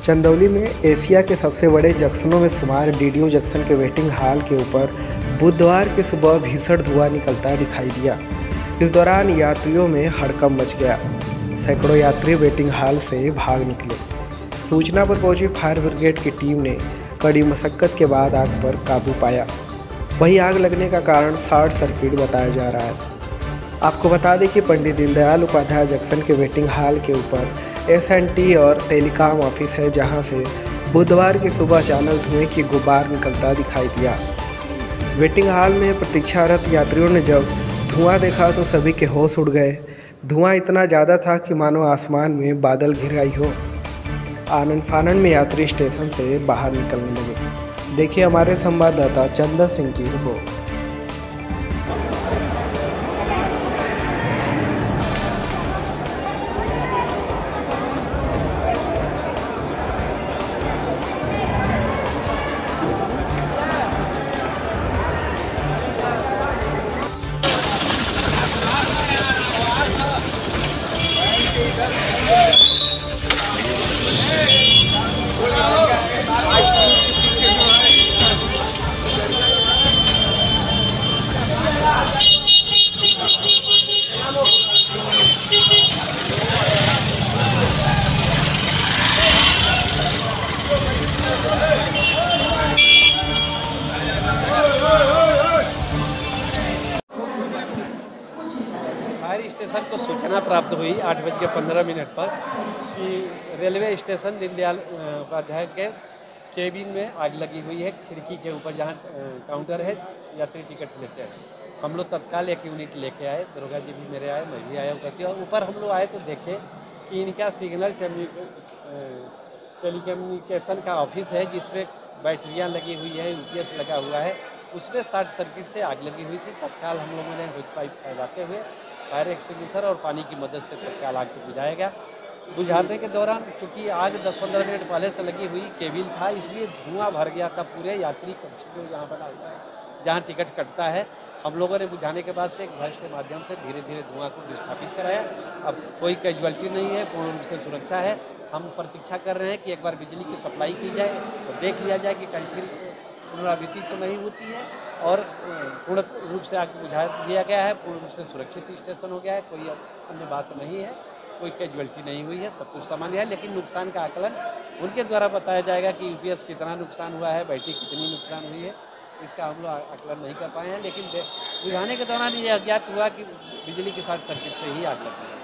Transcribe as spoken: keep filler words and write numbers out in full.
चंदौली में एशिया के सबसे बड़े जंक्शनों में शुमार डीडीयू जंक्शन के वेटिंग हॉल के ऊपर बुधवार की सुबह भीषण धुआं निकलता दिखाई दिया। इस दौरान यात्रियों में हड़कंप मच गया। सैकड़ों यात्री वेटिंग हॉल से भाग निकले। सूचना पर पहुंची फायर ब्रिगेड की टीम ने कड़ी मशक्कत के बाद आग पर काबू पाया। वहीं आग लगने का कारण शॉर्ट सर्किट बताया जा रहा है। आपको बता दें कि पंडित दीनदयाल उपाध्याय जंक्शन के वेटिंग हॉल के ऊपर एस एन टी और टेलीकॉम ऑफिस है, जहां से बुधवार की सुबह अचानक धुएं की गुबार निकलता दिखाई दिया। वेटिंग हॉल में प्रतीक्षारत यात्रियों ने जब धुआं देखा तो सभी के होश उड़ गए। धुआं इतना ज़्यादा था कि मानो आसमान में बादल घिर आई हो। आनन फानन में यात्री स्टेशन से बाहर निकलने लगे। देखिए हमारे संवाददाता चंदन सिंह की रिपोर्ट। फायर स्टेशन को सूचना प्राप्त हुई आठ बज के पंद्रह मिनट पर कि रेलवे स्टेशन दीनदयाल उपाध्याय के केबिन में आग लगी हुई है। खिड़की के ऊपर जहां काउंटर है, यात्री टिकट लेते हैं। हम लोग तत्काल एक यूनिट लेके आए। दरोगा जी भी मेरे आए, मैं भी आया करती और ऊपर हम लोग आए तो देखे कि इनका सिग्नल टेलीकम्युनिकेशन का ऑफिस है, जिसमें बैटरियाँ लगी हुई है, यूपीएस लगा हुआ है। उसमें शॉर्ट सर्किट से आग लगी हुई थी। तत्काल हम लोगों ने हुड पाइप फैलाते हुए फायर एक्सटिंग्विशर और पानी की मदद से तत्काल आग को बुझाया गया। बुझाने के दौरान चूँकि आग दस पंद्रह मिनट पहले से लगी हुई केबिन था, इसलिए धुआं भर गया था पूरे यात्री कक्ष जो यहाँ बना हुआ है, जहाँ टिकट कटता है। हम लोगों ने बुझाने के बाद से एक भैंस के माध्यम से धीरे धीरे धुआं को विस्थापित कराया। अब कोई कैजुअल्टी नहीं है, पूर्ण रूप से सुरक्षा है। हम प्रतीक्षा कर रहे हैं कि एक बार बिजली की सप्लाई की जाए और देख लिया जाए कि कहीं फिर पुनरावृत्ति तो नहीं होती है और पूर्ण रूप से आग बुझा दिया गया है। पूर्ण रूप से सुरक्षित स्टेशन हो गया है। कोई अन्य बात नहीं है, कोई कैजुअल्टी नहीं हुई है, सब कुछ सामान्य है। लेकिन नुकसान का आकलन उनके द्वारा बताया जाएगा कि यूपीएस कितना नुकसान हुआ है, बैटरी कितनी नुकसान हुई है, इसका हम लोग आकलन नहीं कर पाए हैं। लेकिन बुझाने के दौरान ये अज्ञात हुआ कि बिजली की शॉर्ट सर्किट से ही आग लगी है।